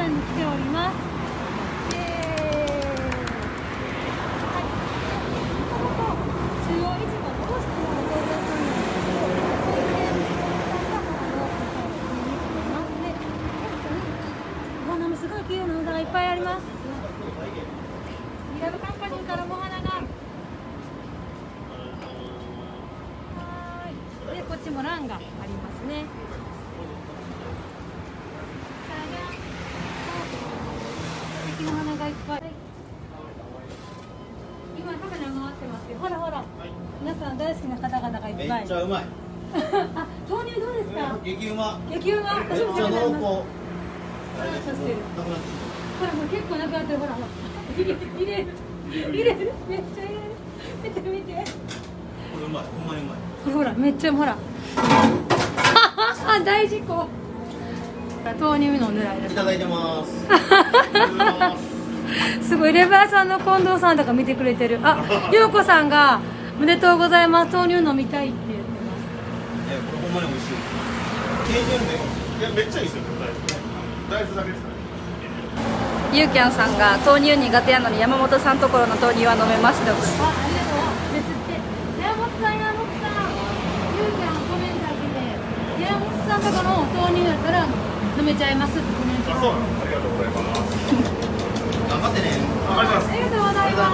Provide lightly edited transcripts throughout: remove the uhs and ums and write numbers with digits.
ンに来ております。中央市場の卸のお豆腐屋さんなんですけど、これでお花もすごい綺麗なお花がいっぱいあります。ミラブカンパニーからもお花が。で、こっちもランがありますね。素敵な花がいっぱい。今カメラ回ってますよ。ほらほら。皆さん大好きな方々がいっぱい。 めっちゃうまい。 あ、豆乳どうですか。 激うま。 激うま。 めっちゃ濃厚。 ほら、結構なくなってる。ほらほら。入れる。めっちゃ入れる。見て見て。 これうまい。ほんまにうまい。 ほら、めっちゃほら。あ、大事故。豆乳飲んでる間。 いただいてます。 すごい、レバーさんの近藤さんとか見てくれてる。あ、陽子さんがおめでとうございます。豆乳飲みたいって言ってます。 これほんまに美味しい。 いや、めっちゃいいですよ。大豆だけですかね。 ゆうきゃんさんが豆乳苦手やのに山本さんところの豆乳は飲めました。 あ、ありがとう。ですって。山本さん、ゆうきゃんコメント開けて、山本さんとこの豆乳やったら飲めちゃいますってコメント。 あ、そうなの。ありがとうございます。 頑張ってね。 頑張ります。 ありがとうございます。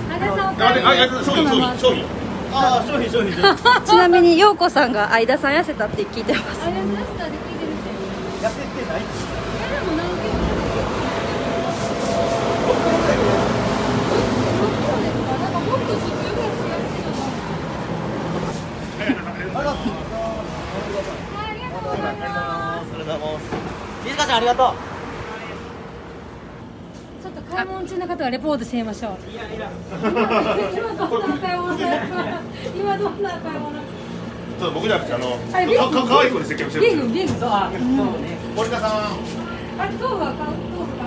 ありがとうございます。 商品。 ああ、商品。 ちなみに陽子さんが相田さん痩せたって聞いてます。 あれ、マスターで聞いてるって。 痩せてない。 でも何キロ？6キロですか？なんかもっと10キロぐらい違ってたの。ありがとうございます。 静香ちゃんありがとう。 ちょっと買い物中の方はレポートしてみましょう。今どんな買い物されますか？今どんな買い物？ ちょっと僕じゃなくてかわいい子で接客してるんですよ。 そうね。 森田さん。 あれ豆腐は買う？豆腐か？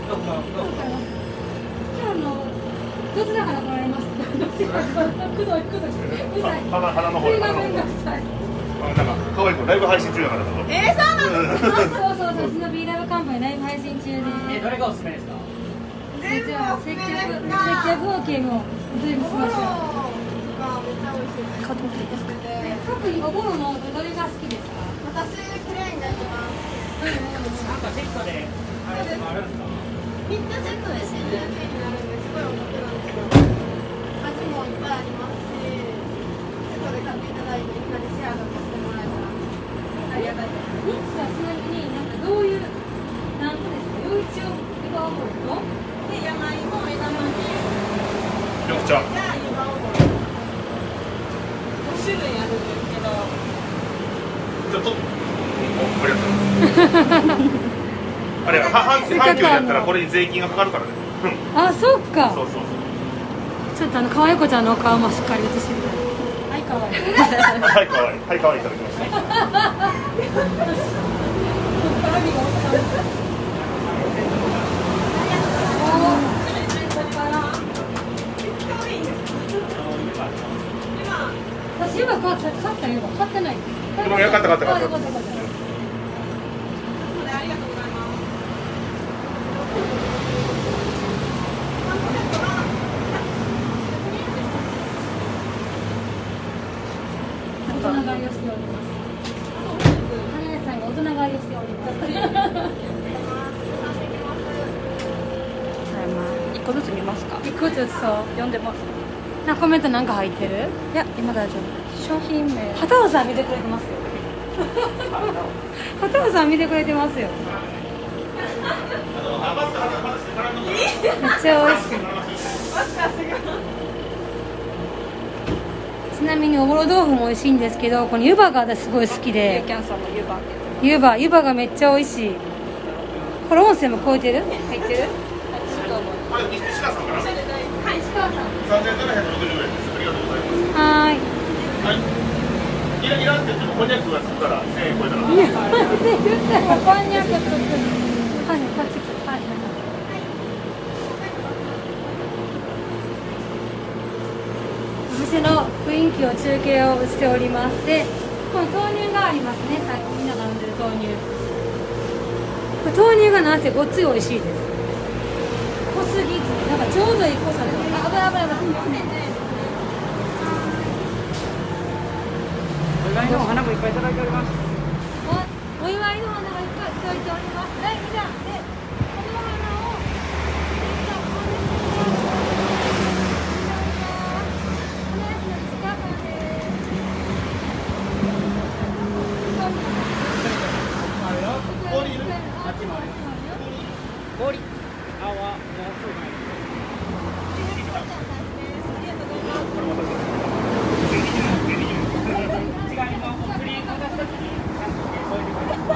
今日どちらから来られますか？どちらから？くどい。うざい。 鼻の方。 なんか可愛い子ライブ配信中だから。 そうなんですか？そうスノビーライブカンパニーライブ配信中で。 どれがおすすめですか？ 接客 OK も随分しましょう。 買ってもらっていいですか？ 特にお盆のどれが好きですか？ 私クレーンになってます。 なんかセットであれもあるんですか？ 3つセットで新年になるんですごいお得なんですよ。味もいっぱいありますし、セットで買っていただいてみんなでシェアとかしてもらえたらありがたいです。 ミッツはちなみになんかどういう何個ですか？余一を湯葉おぼろとで山芋、枝豆、 緑茶。 じゃあ湯葉おぼろ。5種類あるんですけど。 ちょっと。ありがとうございます。あれ阪急やったらこれに税金がかかるからね。 あ、そっか。 そう。 ちょっと可愛い子ちゃんのお顔もしっかり映してください。はい、可愛い。 はい、可愛い。はい、可愛いいただきました。 私今買ったよ。買ってない。 買った。 ありがとうございます。 大人買いをしております。花屋さんが大人買いをしております。 1個ずつ見ますか？ 一個ずつそう。 読んでます。 なコメントなんか入ってる？ いや、今大丈夫。商品名。 畑尾さん見てくれてますよ。畑尾さん見てくれてますよ。めっちゃ美味しい。ちなみにおぼろ豆腐も美味しいんですけど、この湯葉が私すごい好きゆでう、きゃんさんの湯葉って湯葉がめっちゃ美味しい。これ音声も超えてる？入ってる？ これ西川さんかな。 はい、石川さん。 3760円です。ありがとうございます。 はーい。 はい。いらんって言ってもこんにゃくがつったら1000円超えたら。 いや、言ったらこんにゃく作る。はい、こっち来て。はい。お店の雰囲気を中継をしております。で、この豆乳がありますね。さっきみんなが飲んでる豆乳。 これ豆乳がなんせごっつい美味しいです。濃すぎず、なんかちょうどいい濃さで。あ、危ない危ない危ない。 お祝いのお花もいっぱいいただいております。 お祝いの花がいっぱい届いております。はい、じゃあ、この花を。 氷いる？ 氷。青はもうすぐない。違いのクリームを出すときにそういうことです。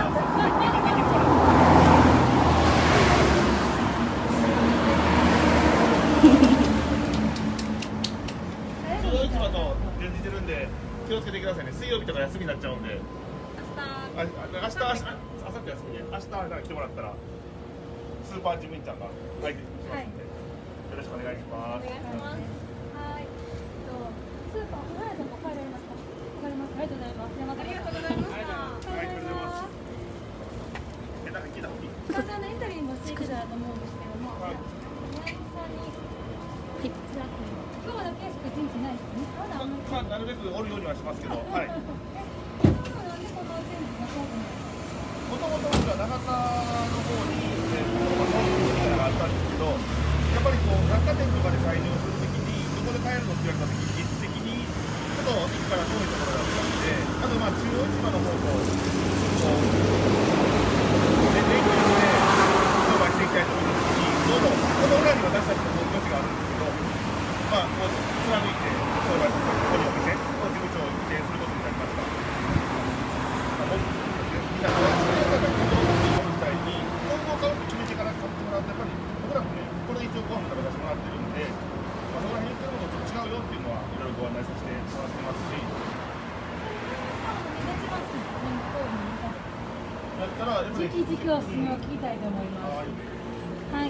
ちょうど市場と準じてるんで気をつけてくださいね。水曜日とか休みになっちゃうんで。明日あさって休みで明日から来てもらったらスーパージムインちゃんが入ってきますんで、よろしくお願いします。 お願いします。はい。スーパー、花屋さんも帰られますか。わかります。ありがとうございます。ありがとうございます。 ありがとうございます。なんか聞いた方がいい？ 簡単なインタビューもしていけたらと思うんですけども、 はい宮城さんに今日だけしか一日ないですね。まだあんまり。 まあなるべくおるようにはしますけど、はい。 なんでこの天気がそうなんですか。 もともと僕は長田の方にそういうみたいなのがあったんですけど、やっぱりこう百貨店とかで採用するときにどこで買えるのって言われたときに実質的にちょっと駅から遠いところだったんで、あとまあ中央市場の方と連携して商売していきたいと思ったときに、どうもこの裏に私たちの本拠地があるんですけど、まあこう貫いて商売するここにお店の事務所を移転することになりました。みんなみたいに今後買うと決めてから買ってもらうとやっぱり僕らもねこれで一応ご飯食べさせてもらってるんで、まあ、そこら辺言ってるのとちょっと違うよっていうのはいろいろご案内させてもらってますし、だったらやっぱり時期おすすめを聞きたいと思います。はい。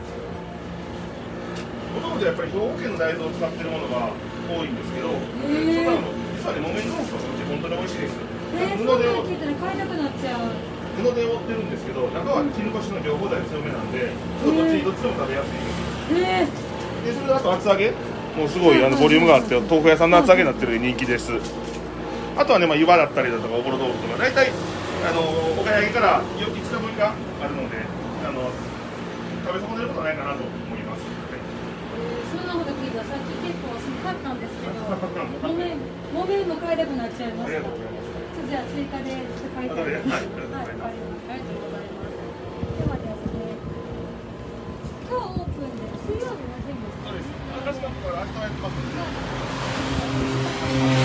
もともとやっぱり兵庫県の大豆を使ってるものが多いんですけど、そんなの実はね木綿豆腐とかって本当に美味しいです。 そんなの聞いたら買いたくなっちゃう。 布で覆ってるんですけど、中は絹ごしの凝固剤強めなんで、ちょっとどっちでも食べやすいです。で、それであと厚揚げ、もうすごいボリュームがあって、豆腐屋さんの厚揚げになってる人気です。あとはね、まあ湯葉だったりだとか、おぼろ豆腐とか、大体お買い上げから5日分があるので、食べ損ねることはないかなと思います。 そんなこと聞いたらさっき結構買ったんですけど、木綿も買いたくなっちゃいました。じゃあ追加でちょっと買いたいです。はい、ありがとうございます。ではですね、今日オープンで水曜日は全部。 そうです。私が明日やってますので。